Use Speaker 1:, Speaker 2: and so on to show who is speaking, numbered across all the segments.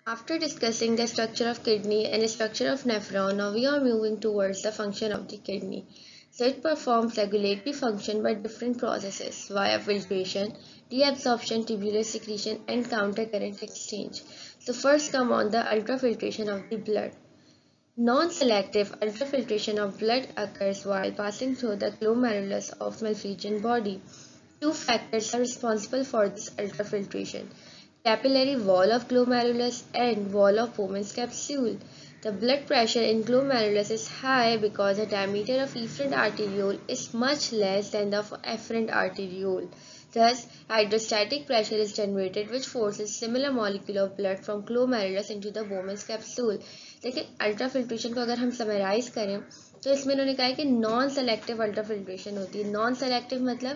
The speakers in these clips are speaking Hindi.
Speaker 1: After discussing the structure of kidney and the structure of nephron, now we are moving towards the function of the kidney. So it performs regulatory function by different processes via filtration, deabsorption, tubular secretion, and countercurrent exchange. So first come on the ultrafiltration of the blood. Non-selective ultrafiltration of blood occurs while passing through the glomerulus of Malpighian body. Two factors are responsible for this ultrafiltration: capillary wall of glomerulus and wall of Bowman's capsule. The blood pressure in glomerulus is high because the diameter of efferent arteriole is much less than the afferent arteriole. Thus, hydrostatic pressure is generated which forces similar molecule of blood from glomerulus into the Bowman's capsule. देखिए अल्ट्राफिल्ट्रेशन को अगर हम समराइज करें तो इसमें इन्होंने कहा है कि नॉन सेलेक्टिव अल्ट्राफिल्ट्रेशन होती है। नॉन सेलेक्टिव मतलब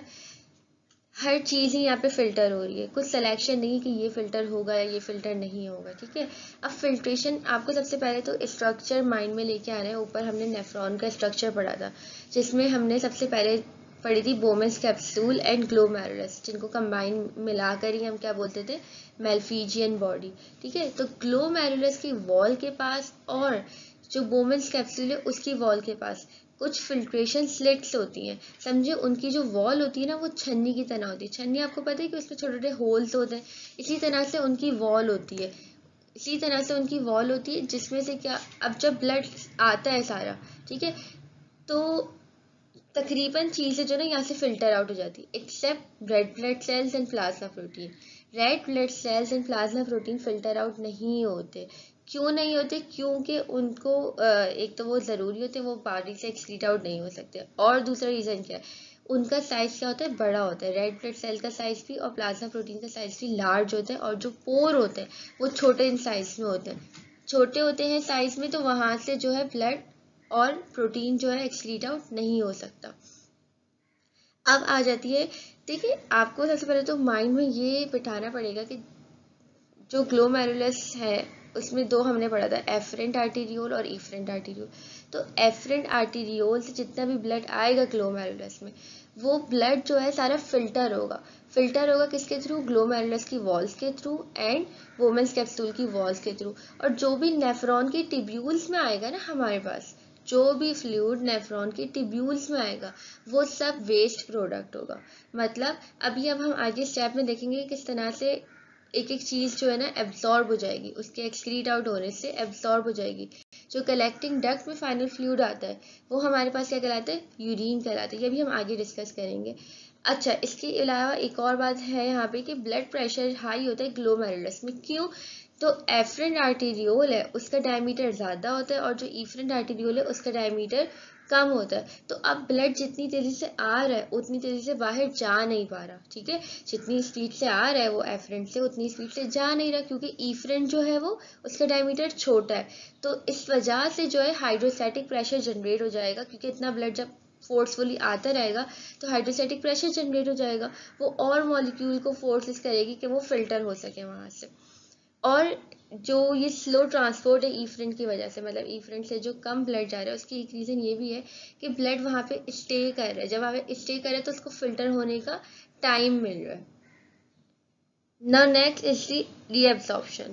Speaker 1: हर चीज़ ही यहाँ पे फिल्टर हो रही है, कुछ सिलेक्शन नहीं कि ये फिल्टर होगा या ये फिल्टर नहीं होगा। ठीक है, अब फिल्ट्रेशन आपको सबसे पहले तो स्ट्रक्चर माइंड में लेके आना है। ऊपर हमने नेफ्रॉन का स्ट्रक्चर पढ़ा था जिसमें हमने सबसे पहले पढ़ी थी बोमेंस कैप्सूल एंड ग्लोमेरुलस, जिनको कंबाइन मिलाकर ही हम क्या बोलते थे, मेल्फिजियन बॉडी। ठीक है, तो ग्लोमेरुलस की वॉल के पास और जो बोमेंस कैप्सूल है उसकी वॉल के पास कुछ फिल्ट्रेशन स्लिट्स होती हैं। समझे, उनकी जो वॉल होती है ना वो छन्नी की तरह होती है। छन्नी आपको पता है कि उसमें छोटे छोटे होल्स होते हैं, इसी तरह से उनकी वॉल होती है। इसी तरह से उनकी वॉल होती है जिसमें से क्या, अब जब ब्लड आता है सारा, ठीक है, तो तकरीबन चीज़ें जो ना यहाँ से फिल्टर आउट हो जाती है except red blood cells and plasma protein. Red blood cells and plasma protein filter out नहीं होते। क्यों नहीं होते? क्योंकि उनको एक तो वो ज़रूरी होते हैं, वो बॉडी से एक्सक्रीट आउट नहीं हो सकते, और दूसरा रीज़न क्या है, उनका साइज़ क्या होता है, बड़ा होता है। रेड ब्लड सेल का साइज़ भी और प्लाज्मा प्रोटीन का साइज़ भी लार्ज होता है, और जो पोर होते हैं वो छोटे इन साइज़ में होते हैं, छोटे होते हैं साइज़ में, तो वहाँ से जो है ब्लड और प्रोटीन जो है एक्सक्रीट आउट नहीं हो सकता। अब आ जाती है, देखिए आपको सबसे पहले तो माइंड में ये बिठाना पड़ेगा कि जो ग्लोमेरुलस है उसमें दो हमने पढ़ा था, एफरेंट आर्टीरियोल और इफरेंट आर्टीरियोल। तो एफरेंट आर्टीरियोल से जितना भी ब्लड आएगा ग्लोमेरुलस में, वो ब्लड जो है सारा फिल्टर होगा। फिल्टर होगा किसके थ्रू? ग्लोमेरुलस की वॉल्स के थ्रू एंड वोमेंस कैप्सूल की वॉल्स के थ्रू। और जो भी नेफ्रॉन की टिब्यूल्स में आएगा ना हमारे पास, जो भी फ्लूइड नेफ्रॉन की टिब्यूल्स में आएगा वो सब वेस्ट प्रोडक्ट होगा। मतलब अभी अब हम आगे स्टेप में देखेंगे किस तरह से एक एक चीज़ जो है ना एब्जॉर्ब हो जाएगी, उसके एक्सक्रीट आउट होने से एब्जॉर्ब हो जाएगी। जो कलेक्टिंग डक्ट में फाइनल फ्लूइड आता है वो हमारे पास क्या कहलाता है, यूरिन कहलाता है। ये भी हम आगे डिस्कस करेंगे। अच्छा, इसके अलावा एक और बात है यहाँ पे कि ब्लड प्रेशर हाई होता है ग्लोमेरुलस में। क्यों? तो एफरेंट आर्टीरियोल है उसका डायमीटर ज़्यादा होता है और जो इफरेंट आर्टीरियोल है उसका डायमीटर कम होता है। तो अब ब्लड जितनी तेज़ी से आ रहा है उतनी तेज़ी से बाहर जा नहीं पा रहा। ठीक है, जितनी स्पीड से आ रहा है वो एफरेंट से उतनी स्पीड से जा नहीं रहा, क्योंकि इफरेंट जो है वो उसका डायमीटर छोटा है। तो इस वजह से जो है हाइड्रोस्टैटिक प्रेशर जनरेट हो जाएगा, क्योंकि इतना ब्लड जब फोर्सफुली आता रहेगा तो हाइड्रोस्टैटिक प्रेशर जनरेट हो जाएगा, वो और मॉलिक्यूल को फोर्सेस करेगी कि वो फिल्टर हो सके वहाँ से। और जो ये स्लो ट्रांसपोर्ट है इफरेंट की वजह से, मतलब इफरेंट से जो कम ब्लड जा रहा है उसकी एक रीज़न ये भी है कि ब्लड वहाँ पे स्टे कर रहा है। जब वहाँ पे स्टे कर रहा है तो उसको फिल्टर होने का टाइम मिल रहा है। Now next is the reabsorption.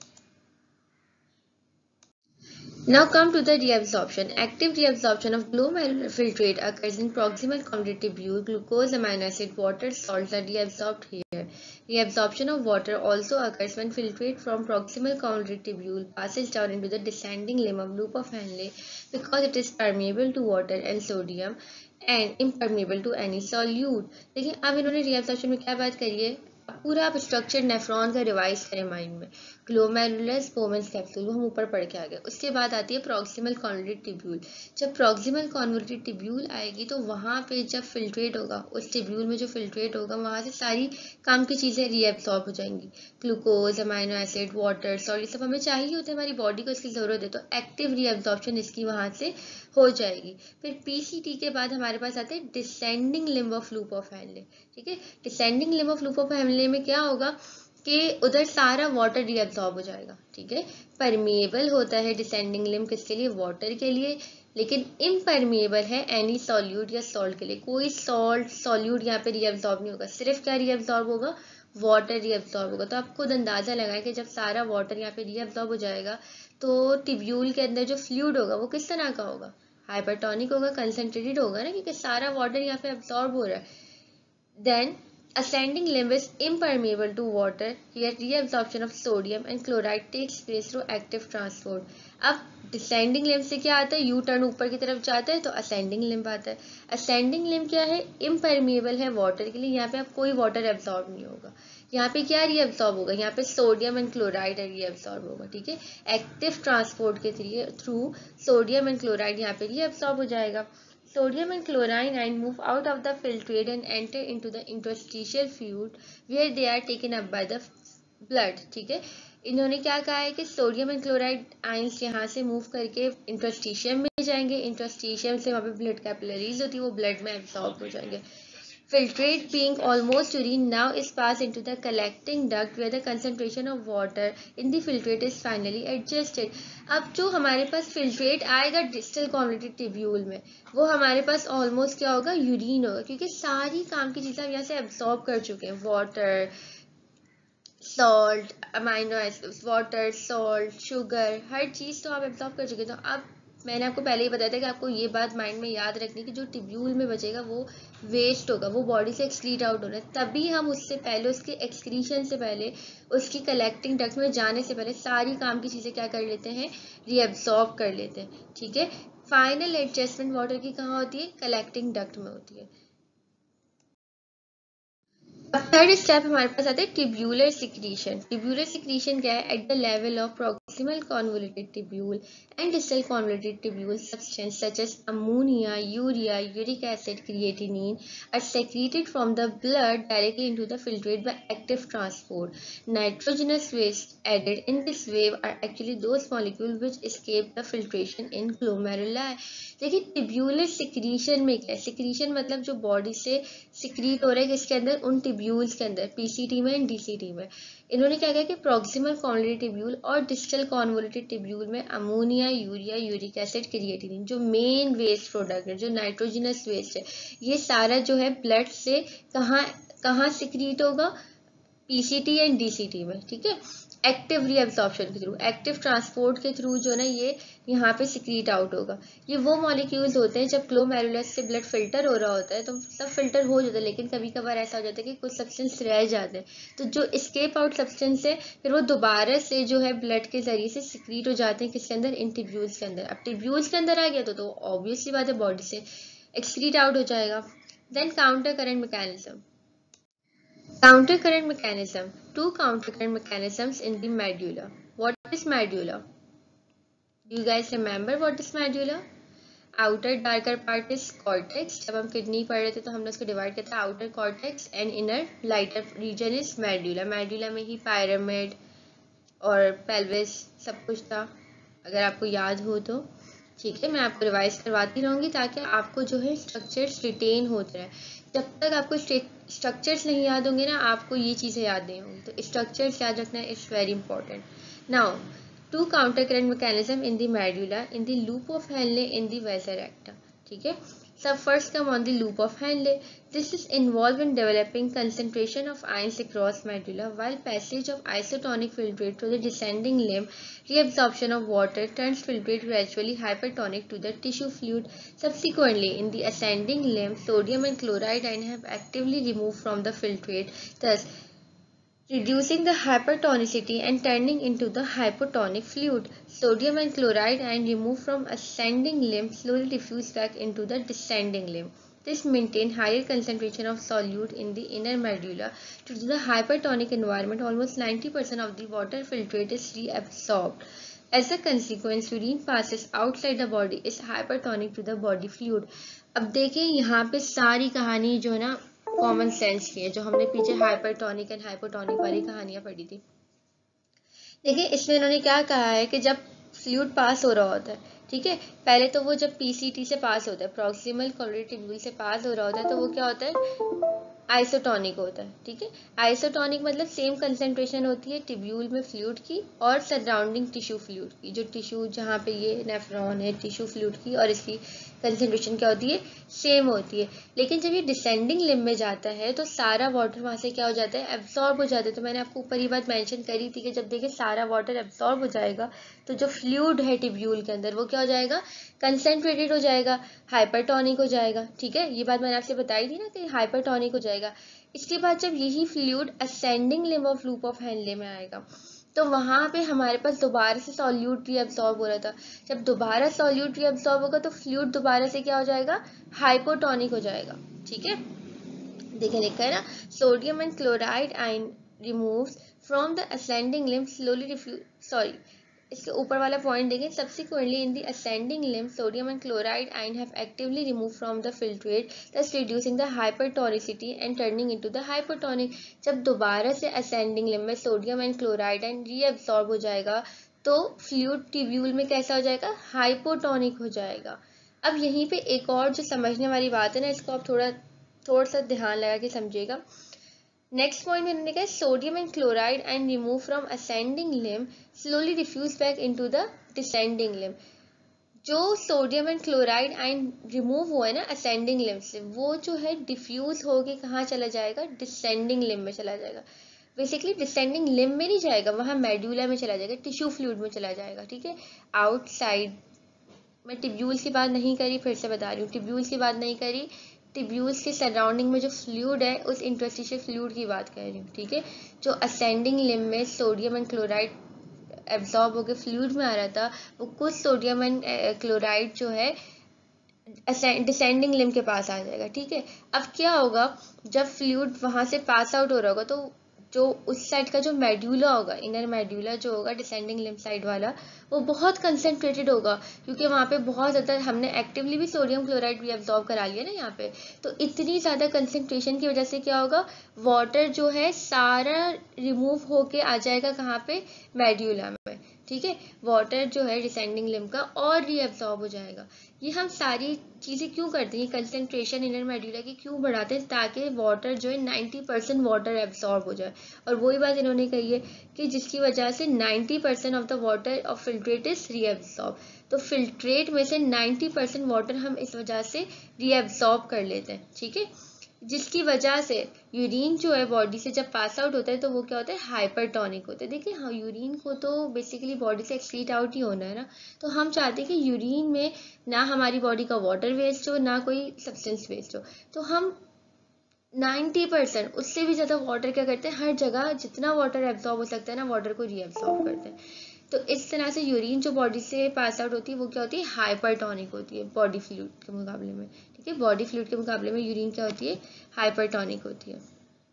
Speaker 1: Now come to the reabsorption. Active reabsorption of glomerular filtrate occurs in proximal convoluted tubule. Glucose, amino acid, water, salts are reabsorbed here. Reabsorption of water also occurs when filtrate from proximal convoluted tubule passes down into the descending limb of loop of Henle because it is permeable to water and sodium and impermeable to any solute. देखिए अब इन्होंने reabsorption में क्या बात करी है, पूरा आप स्ट्रक्चर नेफ्रॉन का रिवाइज करें माइंड में। ग्लोमेरुलस बोमेंस कैप्सूल वो हम ऊपर पढ़ के आ गए। उसके बाद आती है प्रॉक्सिमल कॉन्वोल्यूटेड टिब्यूल। जब प्रॉक्सिमल कॉन्वोल्यूटेड टिब्यूल आएगी तो वहाँ पे जब फिल्ट्रेट होगा, उस टिब्यूल में जो फिल्ट्रेट होगा वहाँ से सारी काम की चीज़ें रीएब्सॉर्ब हो जाएंगी। ग्लूकोज, अमाइनो एसिड, वाटर्स और ये सब हमें चाहिए होते हैं, हमारी बॉडी को इसकी ज़रूरत है, तो एक्टिव रीएब्सॉर्प्शन इसकी वहाँ से हो जाएगी। फिर पीसीटी के बाद हमारे पास आते हैं descending limb of loop of Henle. ठीक है, descending limb of loop of Henle में क्या होगा कि उधर सारा वाटर रीअब्सॉर्ब हो जाएगा। ठीक है, परमिएबल होता है डिसेंडिंग लिम्ब किसके लिए, वाटर के लिए, लेकिन इम्परमिएबल है एनी सॉल्यूट या सॉल्ट के लिए। कोई सॉल्ट सॉल्यूट यहाँ पे रीअब्सॉर्ब नहीं होगा, सिर्फ क्या रीअब्सॉर्ब होगा, वाटर रीअब्सॉर्ब होगा। तो आप खुद अंदाजा लगाएं कि जब सारा वाटर यहाँ पे रीअब्सॉर्ब हो जाएगा तो ट्यूब्यूल के अंदर जो फ्लूइड होगा वो किस तरह का होगा, हाइपरटोनिक होगा, कंसंट्रेटेड होगा ना, क्योंकि सारा वाटर यहाँ पे अब्सॉर्ब हो रहा है। Then, ascending limb is impermeable to water, yet reabsorption of sodium and chloride takes place through active transport. अब डिसेंडिंग लिम्ब से क्या आता है, यू टर्न ऊपर की तरफ जाता है तो असेंडिंग लिम्ब आता है। असेंडिंग लिम्ब क्या है, इम्परमिएबल है वाटर के लिए, यहाँ पे अब कोई वाटर एब्सॉर्ब नहीं होगा। यहाँ पे क्या रीअब्सॉर्ब होगा, यहाँ पे सोडियम एंड क्लोराइड रीअब्सॉर्ब होगा, ठीक है। एक्टिव ट्रांसपोर्ट के थ्रू सोडियम एंड क्लोराइड यहाँ पे रीअब्सॉर्ब हो जाएगा। Sodium and chlorine ion move out of the filtrate and enter into the interstitial fluid where they are taken up by the blood, ठीक है। इन्होंने क्या कहा है कि सोडियम एंड क्लोराइड आयंस यहाँ से मूव करके इंटरस्टिशियम में जाएंगे, इंटरस्टिशियम से वहाँ पे ब्लड कैपिलरीज होती है, वो ब्लड में एब्सॉर्ब हो जाएंगे। Filtrate being almost urine now is passed into the collecting duct where the concentration of water in the filtrate is finally adjusted. अब जो हमारे पास फिल्ट्रेट आएगा डिस्टल कॉन्वोल्यूटेड ट्यूब्यूल में, वो हमारे पास ऑलमोस्ट क्या होगा, यूरिन होगा, क्योंकि सारी काम की चीजें हम यहाँ से एब्सॉर्ब कर चुके हैं। Water, salt, amino acids, water, salt, sugar, हर चीज तो आप एब्सॉर्ब कर चुके हैं। तो अब मैंने आपको पहले ही बताया था कि आपको ये बात माइंड में याद रखनी कि जो ट्यूब्यूल में बचेगा वो वेस्ट होगा, वो बॉडी से एक्सक्रीट आउट होना है। तभी हम उससे पहले, उसके एक्सक्रीशन से पहले, उसकी कलेक्टिंग डक्ट में जाने से पहले सारी काम की चीज़ें क्या कर लेते हैं, रीअब्सॉर्ब कर लेते हैं, ठीक है। फाइनल एडजस्टमेंट वाटर की कहाँ होती है, कलेक्टिंग डक्ट में होती है। अब थर्ड स्टेप हमारे पास आता है ट्यूब्यूलर सिक्रीशन। ट्यूब्यूलर सिक्रीशन क्या है, at the level of proximal convoluted tubule and distal convoluted tubule substance such as ammonia, urea, uric acid, creatinine are secreted from the blood directly into the filtrate by active transport. Nitrogenous waste added in this wave are actually those molecules which escape the filtration in glomeruli. देखिए ट्यूब्यूलर सिक्रीशन में क्या है, सिक्रीशन मतलब जो बॉडी से सिक्रीट हो रहा है किसके अंदर, उन ट्यूब्यूल्स के अंदर, पीसीटी में एंड डीसीटी में। इन्होंने क्या कहा कि प्रॉक्सिमल कॉन्वोल्यूटेड ट्यूब्यूल और डिस्टल कॉन्वोल्यूटेड ट्यूब्यूल में ammonia, urea, uric acid, creatinine जो मेन वेस्ट प्रोडक्ट है, जो नाइट्रोजनस वेस्ट है, ये सारा जो है ब्लड से कहाँ कहाँ सिक्रीट होगा, पीसीटी एंड डीसीटी में, ठीक है। एक्टिव रीअब्सॉर्प्शन के थ्रू, एक्टिव ट्रांसपोर्ट के थ्रू जो ना ये यहाँ पे सिक्रीट आउट होगा। ये वो मॉलिक्यूल्स होते हैं जब ग्लोमेरुलस से ब्लड फिल्टर हो रहा होता है तो सब फिल्टर हो जाता है, लेकिन कभी कभार ऐसा हो जाता है कि कुछ सब्सटेंस रह जाते हैं, तो जो एस्केप आउट सब्सटेंस है फिर वो दोबारा से जो है ब्लड के जरिए से सिक्रीट हो जाते हैं किसके अंदर, इन ट्यूब्यूल्स के अंदर। अब ट्यूब्यूल्स के अंदर आ गया तो ऑब्वियसली बात है बॉडी से एक्सक्रीट आउट हो जाएगा। Then counter current mechanism. Counter current mechanism. Two counter current mechanisms in the medulla. What is medulla? Do you guys remember what is medulla? Outer darker part is cortex. जब हम किडनी पढ़ रहे थे तो हमने उसको डिवाइड किया था outer cortex and inner lighter region is medulla. medulla में ही pyramid और pelvis सब कुछ था, अगर आपको याद हो तो, ठीक है। मैं आपको रिवाइज करवाती रहूंगी ताकि आपको जो है स्ट्रक्चर्स रिटेन होते रहे। जब तक आपको स्ट्रक्चर्स नहीं याद होंगे ना, आपको ये चीज़ें याद नहीं होंगी, तो स्ट्रक्चर्स याद रखना it's very important. Now to counter current mechanism in the medulla, in the loop of Henle, in the vasa recta, ठीक है। So first come on the loop of Henle. This is involved in developing concentration of ions across medulla, while passage of isotonic filtrate through the descending limb, reabsorption of water turns filtrate gradually hypertonic to the tissue fluid. Subsequently, in the ascending limb, sodium and chloride ions have actively removed from the filtrate, thus reducing the hypertonicity and turning into the hypotonic fluid. Sodium and chloride ion removed from ascending limb slowly diffuse back into the descending limb. This maintains higher concentration of solute in the inner medulla. Due to the hypertonic environment, almost 90% of the water filtrate is reabsorbed. As a consequence, urine passes outside the body is hypertonic to the body fluid. अब देखिए यहाँ पे सारी कहानी जो है ना कॉमन सेंस की है, जो हमने पीछे हाइपरटोनिक एंड हाइपोटोनिक वाली कहानियां पढ़ी थी। देखिए इसमें इन्होंने क्या कहा है कि जब फ्लूइड पास हो रहा होता है, ठीक है, पहले तो वो जब पीसीटी से पास होता है, प्रॉक्सिमल कॉन्वोल्यूटेड ट्यूब्यूल से पास हो रहा होता है, तो वो क्या होता है, आइसोटोनिक होता है। ठीक है, आइसोटोनिक मतलब सेम कंसेंट्रेशन होती है ट्यूब्यूल में फ्लूइड की और सराउंडिंग टिश्यू फ्लूइड की। जो टिश्यू जहाँ पे ये नेफ्रॉन है टिश्यू फ्लूइड की और इसकी कंसेंट्रेशन क्या होती है, सेम होती है। लेकिन जब ये डिसेंडिंग लिम्ब में जाता है तो सारा वाटर वहाँ से क्या हो जाता है, एब्जॉर्ब हो जाता है। तो मैंने आपको ऊपर ये बात मेंशन करी थी कि जब देखिए सारा वाटर एब्जॉर्ब हो जाएगा तो जो फ्लूइड है ट्यूब्यूल के अंदर वो क्या हो जाएगा, कंसेंट्रेटेड हो जाएगा, हाइपरटोनिक हो जाएगा। ठीक है, ये बात मैंने आपसे बताई थी ना कि हाइपरटोनिक हो जाएगा। इसके बाद जब यही fluid ascending limb of loop of Henle में आएगा तो वहां पे हमारे पास दोबारा से सॉल्यूट रीअब्सॉर्ब हो रहा था। जब दोबारा सॉल्यूट रीअब्सॉर्ब होगा तो फ्लूइड दोबारा से क्या हो जाएगा, हाइपोटोनिक हो जाएगा। ठीक है, देखिए लिखा है ना, sodium and chloride ion removes from the ascending limb slowly refuse, sorry इसके ऊपर वाला पॉइंट देखें, subsequently in the ascending limb sodium and chloride ion have actively removed from the filtrate thus reducing the hypertonicity and turning into the hypertonic। जब दोबारा से ascending limb में sodium and chloride ion reabsorb हो जाएगा तो फ्लूइड ट्यूब्यूल में कैसा हो जाएगा, हाइपोटोनिक हो जाएगा। अब यहीं पे एक और जो समझने वाली बात है ना, इसको आप थोड़ा सा ध्यान लगा के समझिएगा। नेक्स्ट पॉइंट में उन्होंने कहा sodium and chloride and remove from ascending limb slowly diffuse back into the descending limb. जो sodium and chloride ion remove हुआ है ना असेंडिंग लिम्ब से, वो जो है डिफ्यूज होके कहाँ चला जाएगा, डिसेंडिंग लिम्ब में चला जाएगा। बेसिकली डिसेंडिंग लिम्ब में नहीं जाएगा, वहाँ मेड्यूला में चला जाएगा, टिश्यू फ्लूइड में चला जाएगा। ठीक है, आउटसाइड, मैं टिब्यूल्स की बात नहीं करी, फिर से बता रही हूँ टिब्यूल्स की बात नहीं करी, टिब्यूल्स के सराउंडिंग में जो फ्लूइड है उस इंटरस्टिशियल फ्लूइड की बात कर रही हूँ। ठीक है, जो असेंडिंग लिम्ब में सोडियम एंड क्लोराइड एब्जॉर्ब होकर फ्लूइड में आ रहा था, वो कुछ सोडियम एंड क्लोराइड जो है डिसेंडिंग लिम्ब के पास आ जाएगा। ठीक है, अब क्या होगा, जब फ्लूइड वहां से पास आउट हो रहा होगा तो जो उस साइड का जो मेड्यूला होगा, इनर मेड्यूला जो होगा डिसेंडिंग लिम्ब साइड वाला, वो बहुत कंसेंट्रेटेड होगा क्योंकि वहाँ पे बहुत ज़्यादा हमने एक्टिवली भी सोडियम क्लोराइड भी एब्जॉर्ब करा लिया ना यहाँ पे। तो इतनी ज़्यादा कंसेंट्रेशन की वजह से क्या होगा, वाटर जो है सारा रिमूव होके आ जाएगा कहाँ पे, मेड्यूला में। ठीक है, वाटर जो है डिसेंडिंग लिम्ब का और रीअब्सॉर्ब हो जाएगा। ये हम सारी चीज़ें क्यों करते हैं, कंसेंट्रेशन इनर मेड्यूला की क्यों बढ़ाते हैं, ताकि वाटर जो है 90% वाटर एब्सॉर्ब हो जाए। और वही बात इन्होंने कही है कि जिसकी वजह से 90% of the water of filtrate is reabsorb. तो फिल्ट्रेट में से 90% वाटर हम इस वजह से रीअब्सॉर्ब कर लेते हैं। ठीक है, जिसकी वजह से यूरिन जो है बॉडी से जब पास आउट होता है तो वो क्या होता है, हाइपरटोनिक होता है। देखिए हाँ, यूरिन को तो बेसिकली बॉडी से एक्सक्रीट आउट ही होना है ना, तो हम चाहते हैं कि यूरिन में ना हमारी बॉडी का वाटर वेस्ट हो ना कोई सब्सटेंस वेस्ट हो। तो हम 90% उससे भी ज़्यादा वाटर क्या करते हैं, हर जगह जितना वाटर एब्जॉर्ब हो सकता है ना, वाटर को रीअब्सॉर्ब करते हैं। तो इस तरह से यूरिन जो बॉडी से पास आउट होती है वो क्या होती है, हाइपरटोनिक होती है बॉडी फ्लूइड के मुकाबले में। ठीक है, बॉडी फ्लूइड के मुकाबले में यूरिन क्या होती है, हाइपरटोनिक होती है।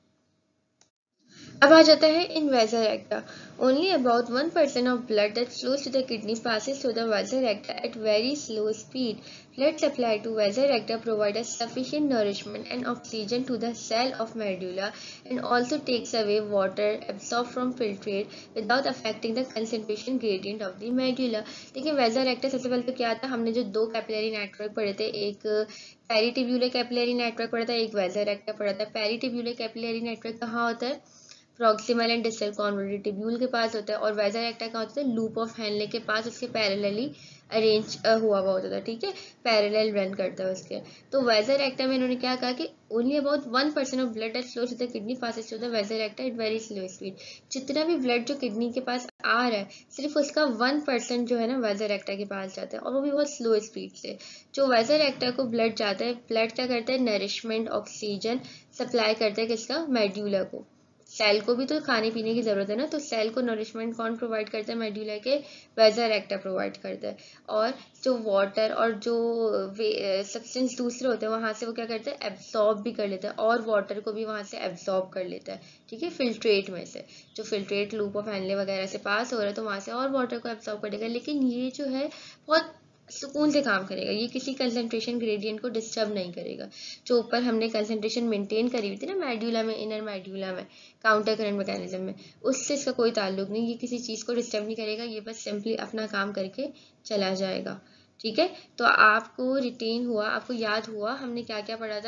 Speaker 1: अब आ जाता है इन vasorecta। Only about 1% of blood that flows to the kidney passes through the vasorecta at very slow speed. Blood supply to vasorecta provides sufficient nourishment and oxygen to the cell of medulla and also takes away water absorbed from filtrate without affecting the concentration gradient of the medulla। देखिए vasorecta सबसे पहले तो क्या था, हमने जो दो कैपिलरी नेटवर्क पढ़े थे, एक पेरिटिब्यूलर कैपिलरी नेटवर्क पढ़ा था, एक vasorecta पढ़ा था। पेरिटिब्यूलर कैपिलरी नेटवर्क कहाँ होता है, proximal and distal convoluted tubule के पास होता है, और vasorecta का होता है लूप ऑफ हेनले के पास, उसके पैरेलली अरेंज हुआ हुआ होता था। ठीक है, पैरेलल रन करता है उसके। तो vasorecta में इन्होंने क्या कहा कि only about 1% of blood that flows to the kidney passes through the vasorecta at very slow speed. जितना भी ब्लड जो किडनी के पास आ रहा है सिर्फ उसका 1% जो है ना vasorecta के पास जाता है, और वो भी बहुत स्लो स्पीड से। जो vasorecta को ब्लड जाता है, ब्लड क्या करता है, नरिशमेंट ऑक्सीजन सप्लाई करता है किसका, मेड्यूला को। सेल को भी तो खाने पीने की जरूरत है ना, तो सेल को नरिशमेंट कौन प्रोवाइड करता है, मेड्यूला के vasorecta प्रोवाइड करता है। और जो वाटर और जो सब्सटेंस दूसरे होते हैं वहां से वो क्या करते हैं, एब्सॉर्ब भी कर लेता है, और वाटर को भी वहां से एब्सॉर्ब कर लेता है। ठीक है, फिल्ट्रेट में से जो फिल्ट्रेट लूप ऑफ हेनले वगैरह से पास हो रहा है तो वहां से और वाटर को एब्सॉर्ब करेगा। लेकिन ये जो है बहुत सुकून से काम करेगा, ये किसी कंसंट्रेशन ग्रेडियंट को डिस्टर्ब नहीं करेगा। जो ऊपर हमने कंसंट्रेशन मेंटेन करी हुई थी ना मेड्यूला में, इनर मेड्यूला में, काउंटर करंट मैकेनिज्म में, उससे इसका कोई ताल्लुक नहीं, ये किसी चीज़ को डिस्टर्ब नहीं करेगा, ये बस सिंपली अपना काम करके चला जाएगा। ठीक है, तो आपको रिटेन हुआ, आपको याद हुआ हमने क्या क्या पढ़ा था।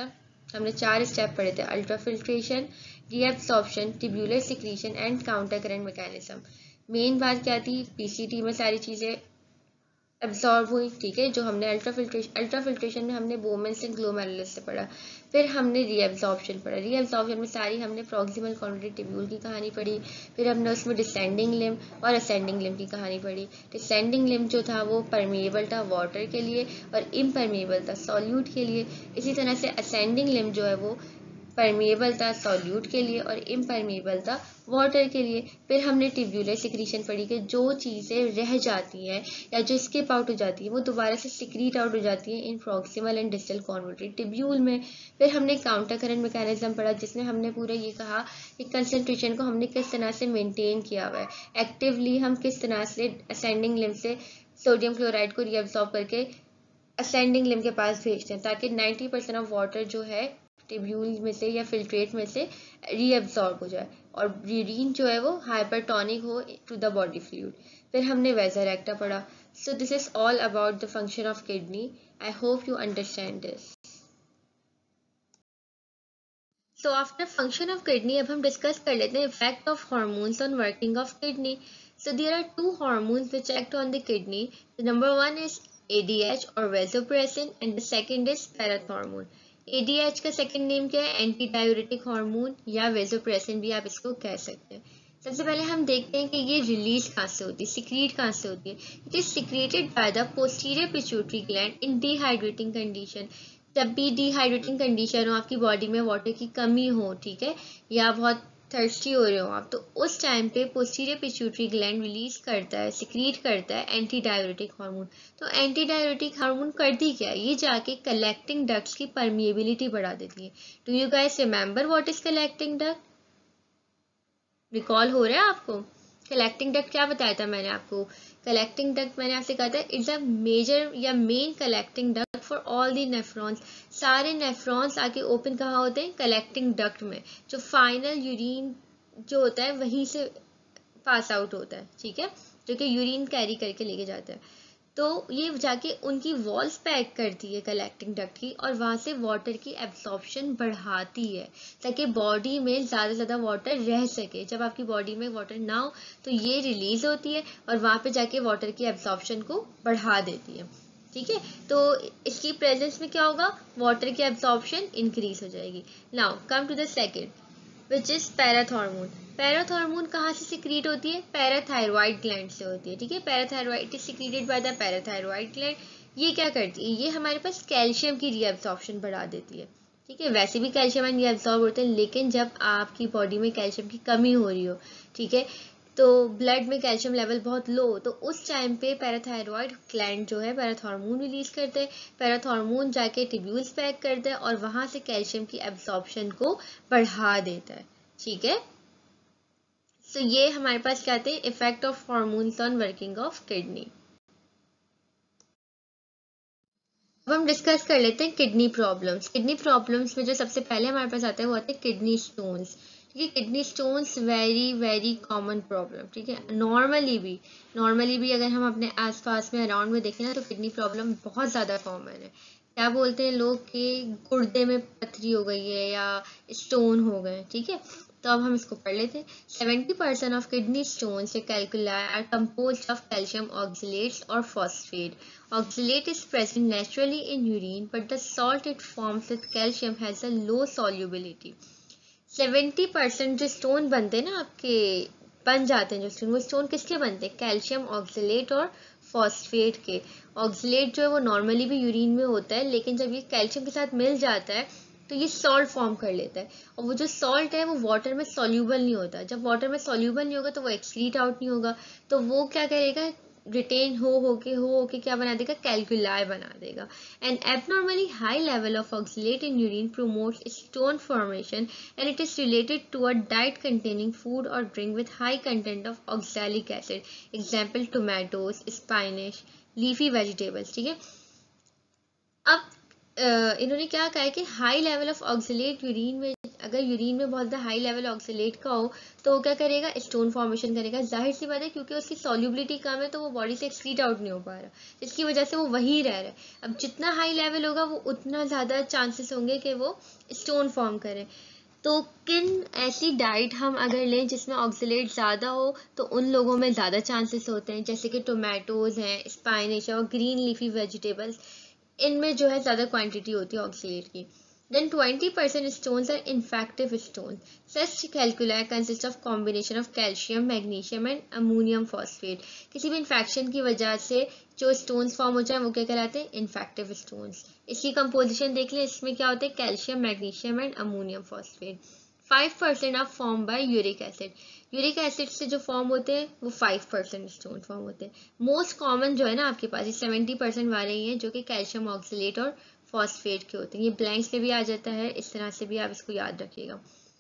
Speaker 1: हमने 4 स्टेप पढ़े थे, ultrafiltration, reabsorption, tubular secretion and counter current mechanism. Main बात क्या थी, पीसीटी में सारी चीज़ें एब्जॉर्ब हुई, ठीक है। जो हमने अल्ट्राफिल्ट्रेशन में हमने बोमेंस एंड ग्लोमेरुलस से पढ़ा, फिर हमने रीएब्सॉर्प्शन पढ़ा। रीएब्सॉर्प्शन में सारी हमने प्रॉक्सिमल कॉन्ड्रोइड ट्यूब्यूल की कहानी पढ़ी, फिर हमने उसमें डिसेंडिंग लिम्ब और असेंडिंग लिम्ब की कहानी पढ़ी। डिसेंडिंग लिम्ब जो था वो परमिएबल था वाटर के लिए और इम्परमिएबल था सॉल्यूट के लिए। इसी तरह से असेंडिंग लिम्ब जो है वो परमिएबल था सॉल्यूट के लिए और इम्परमिएबल था वाटर के लिए। फिर हमने ट्यूब्यूलर सिक्रीशन पढ़ी कि जो चीज़ें रह जाती हैं या जो स्किप आउट हो जाती है वो दोबारा से सिक्रीट आउट हो जाती है in proximal and distal convoluted tubule में। फिर हमने काउंटर करंट मैकेनिज्म पढ़ा, जिसमें हमने पूरा ये कहा कि कंसंट्रेशन को हमने किस तरह से मेंटेन किया हुआ है, एक्टिवली हम किस तरह से असेंडिंग लिम्ब से सोडियम क्लोराइड को रीअब्सॉर्ब करके असेंडिंग लिम्ब के पास भेजते हैं, ताकि 90% ऑफ वाटर जो है ट्यूब्यूल में से या फिल्ट्रेट में से रीअब्सॉर्ब हो जाए और यूरिन जो है वो हाइपरटोनिक हो टू द बॉडी फ्लूइड। फिर हमने वेजर पढ़ा। So this is all about the function of kidney. I hope you understand this. So after function of kidney अब हम डिस्कस कर लेते हैं effect of hormones on working of kidney. So there are two hormones which act on the kidney. The number one is ADH और vasopressin and the second is parathormone. ADH का सेकंड नेम क्या है, एंटी डायूरेटिक हार्मोन या वेसोप्रेसिन भी आप इसको कह सकते हैं। सबसे पहले हम देखते हैं कि ये रिलीज कहाँ से होती है, सिक्रीट कहाँ से होती है। It is secreted by the posterior pituitary gland in dehydrating condition. जब भी डिहाइड्रेटिंग कंडीशन हो, आपकी बॉडी में वाटर की कमी हो, ठीक है, या बहुत थर्स्टी हो रहे हो आप, तो उस टाइम पे पोस्टीरियर पिट्यूटरी ग्लैंड रिलीज करता है, सिक्रीट करता है एंटी डायूरेटिक हार्मोन। तो एंटी डायूरेटिक हार्मोन करती क्या है, ये जाके कलेक्टिंग डक्ट्स की परमिएबिलिटी बढ़ा देती है। Do you guys remember what is collecting duct? Recall हो रहा है आपको? कलेक्टिंग डक्ट क्या बताया था मैंने आपको? कलेक्टिंग डक्ट मैंने आपसे कहा था इट्स अ मेजर या main collecting duct for all the nephrons. सारे नेफ्रॉन्स आके ओपन कहाँ होते हैं? कलेक्टिंग डक्ट में। जो फाइनल यूरिन जो होता है वहीं से पास आउट होता है, ठीक है, जो कि यूरिन कैरी करके लेके जाता है। तो ये जाके उनकी वॉल्स पैक करती है कलेक्टिंग डक्ट की, और वहां से वाटर की एब्सॉर्प्शन बढ़ाती है ताकि बॉडी में ज़्यादा से ज़्यादा वाटर रह सके। जब आपकी बॉडी में वाटर ना हो तो ये रिलीज होती है और वहां पे जाके वाटर की एब्सॉर्प्शन को बढ़ा देती है, ठीक है। तो इसकी प्रेजेंस में क्या होगा, वाटर की एब्सॉर्प्शन इंक्रीज हो जाएगी। Now come to the second which is parathormone. Parathormone कहाँ से सिक्रीट होती है? पैराथायरॉइड ग्लैंड से होती है, ठीक है। Parathyroid is secreted by the parathyroid gland. ये क्या करती है, ये हमारे पास कैल्शियम की रीअब्सॉर्प्शन बढ़ा देती है, ठीक है। वैसे भी कैल्शियम रीअब्सॉर्ब होते हैं, लेकिन जब आपकी बॉडी में कैल्शियम की कमी हो रही हो, ठीक है, तो ब्लड में कैल्शियम लेवल बहुत लो हो, तो उस टाइम पे पैराथायरॉइड ग्लैंड जो है पैराथॉर्मोन रिलीज करते हैं। पैराथॉर्मोन जाके ट्यूब्यूल्स पैक करता है और वहां से कैल्शियम की एब्सॉर्प्शन को बढ़ा देता है, ठीक है। सो ये हमारे पास क्या थे, effect of hormones on working of kidney. अब हम डिस्कस कर लेते हैं किडनी प्रॉब्लम्स। किडनी प्रॉब्लम्स में जो सबसे पहले हमारे पास आता है वो आते हैं किडनी स्टोन्स, ठीक है। Kidney stones very very common problem, ठीक है। नॉर्मली भी अगर हम अपने आसपास में अराउंड में देखें ना, तो किडनी प्रॉब्लम बहुत ज़्यादा कॉमन है। क्या बोलते हैं लोग कि गुर्दे में पथरी हो गई है या स्टोन हो गए, ठीक है। तो अब हम इसको पढ़ लेते हैं। 70% of kidney stones calculi are composed of calcium oxalates और phosphate. Oxalate is present naturally in urine, but the salt it forms with calcium has a low solubility. 70% जो स्टोन बनते हैं ना आपके, बन जाते हैं जो स्टोन, वो स्टोन किसके बनते हैं? कैल्शियम ऑक्सलेट और फॉस्फेट के। ऑक्सलेट जो है वो नॉर्मली भी यूरिन में होता है, लेकिन जब ये कैल्शियम के साथ मिल जाता है तो ये सॉल्ट फॉर्म कर लेता है, और वो जो सॉल्ट है वो वाटर में सॉल्यूबल नहीं होता। जब वाटर में सॉल्यूबल नहीं होगा तो वो एक्सक्रीट आउट नहीं होगा, तो वो क्या करेगा, रिटेन हो के क्या बना देगा, कैलकुलाई बना देगा। An abnormally high level of oxalate in urine promotes stone formation and it is related to a diet containing food or drink with high content of oxalic acid. Example tomatoes, spinach, leafy vegetables, ठीक है। अब इन्होंने क्या कहा है कि high level of oxalate urine में अगर यूरिन में बहुत ज़्यादा हाई लेवल ऑक्सलेट का हो तो वो क्या करेगा, स्टोन फॉर्मेशन करेगा। जाहिर सी बात है, क्योंकि उसकी सॉल्युबिलिटी कम है तो वो बॉडी से एक्सक्रीट आउट नहीं हो पा रहा, जिसकी वजह से वो वही रह रहा है। अब जितना हाई लेवल होगा वो उतना ज़्यादा चांसेस होंगे कि वो स्टोन फॉर्म करे। तो किन ऐसी डाइट हम अगर लें जिसमें ऑक्सलेट ज़्यादा हो तो उन लोगों में ज़्यादा चांसेस होते हैं, जैसे कि टोमेटोज़ हैं, स्पाइनिश और ग्रीन लीफी वेजिटेबल्स, इनमें जो है ज़्यादा क्वांटिटी होती है ऑक्सलेट की। Then 20% stones are infective stones. Such calculi consist of combination of calcium, magnesium and ammonium phosphate. किसी भी इन्फेक्शन की वजह से जो स्टोन्स फॉर्म हो जाए वो क्या कहलाते हैं, इन्फेक्टिव स्टोन्स। इसकी कंपोजिशन देख लें, इसमें क्या होते हैं, calcium, magnesium and ammonium phosphate. 5% are form by uric acid. Uric acid से जो फॉर्म होते हैं वो 5% स्टोन फॉर्म होते हैं। मोस्ट कॉमन जो है ना आपके पास, ये 70% वाले ही हैं जो कि कैल्शियम ऑक्सलेट और फॉस्फेट के होते हैं। ये ब्लैंक्स में भी आ जाता है, इस तरह से भी आप इसको याद रखिएगा।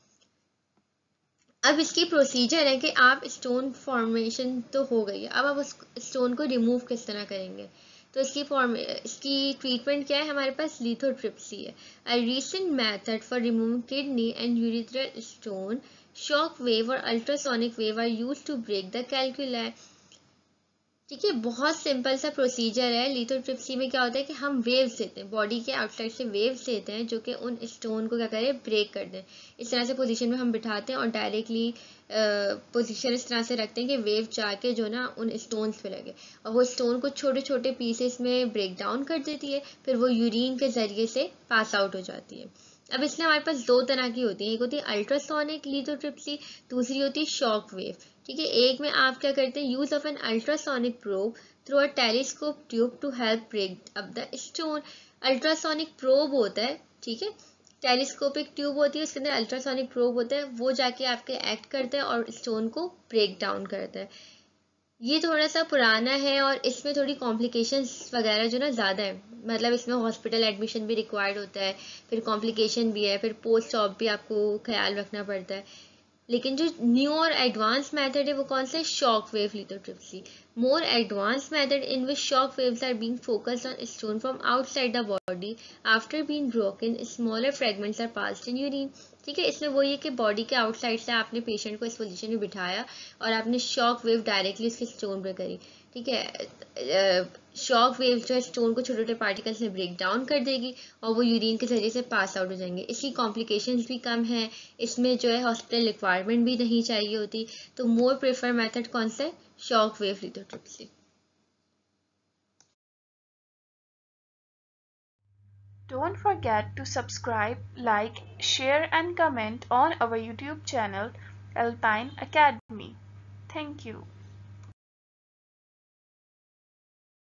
Speaker 1: अब इसकी प्रोसीजर है कि आप स्टोन फॉर्मेशन तो हो गई है, अब आप उस स्टोन को रिमूव किस तरह करेंगे। तो इसकी ट्रीटमेंट क्या है, हमारे पास लिथोट्रिप्सी है। A recent method for removing kidney and urethral stone, shock wave और ultrasonic wave are used to break the calculi. ठीक है, बहुत सिंपल सा प्रोसीजर है। लिथोट्रिप्सी में क्या होता है कि हम वेव्स देते हैं, बॉडी के आउटसाइड से वेव्स देते हैं जो कि उन स्टोन को क्या करें, ब्रेक कर दें। इस तरह से पोजीशन में हम बिठाते हैं और डायरेक्टली पोजीशन इस तरह से रखते हैं कि वेव जाके जो ना उन स्टोन्स पे लगे और वो स्टोन को छोटे छोटे पीसेस में ब्रेक डाउन कर देती है, फिर वो यूरिन के जरिए से पास आउट हो जाती है। अब इसमें हमारे पास दो तरह की होती है, एक होती है अल्ट्रासोनिक लिथोट्रिप्सी, दूसरी होती है शॉक वेव। ठीक है, एक में आप क्या करते हैं, use of an ultrasonic probe through a telescope tube to help break up the stone. Ultrasonic probe होता है, ठीक है, टेलीस्कोपिक ट्यूब होती है, उसके अंदर अल्ट्रासोनिक प्रोब होता है, वो जाके आपके एक्ट करता है और स्टोन को ब्रेक डाउन करता है। ये थोड़ा सा पुराना है और इसमें थोड़ी कॉम्प्लिकेशंस वगैरह जो ना ज़्यादा है, मतलब इसमें हॉस्पिटल एडमिशन भी रिक्वायर्ड होता है, फिर कॉम्प्लिकेशन भी है, फिर पोस्ट ऑप भी आपको ख्याल रखना पड़ता है। लेकिन जो न्यू और एडवांस मेथड है वो कौन सा है, shock wave lithotripsy. More advance method in which shock waves are being focused on stone from outside the body after being broken, smaller fragments are passed in urine. ठीक है, इसमें वही है कि बॉडी के आउटसाइड से आपने पेशेंट को इस पोजीशन में बिठाया और आपने शॉक वेव डायरेक्टली उसके स्टोन पर करी। ठीक है, शॉक वेव जो है स्टोन को छोटे छोटे पार्टिकल्स में ब्रेक डाउन कर देगी और वो यूरिन के जरिए से पास आउट हो जाएंगे। इसकी कॉम्प्लिकेशंस भी कम है, इसमें जो है हॉस्पिटल रिक्वायरमेंट भी नहीं चाहिए होती। तो मोर प्रेफर मेथड कौन सा है, shock wave lithotripsy.
Speaker 2: Don't forget to subscribe, like, share and comment on our YouTube channel Alpine Academy. Thank you.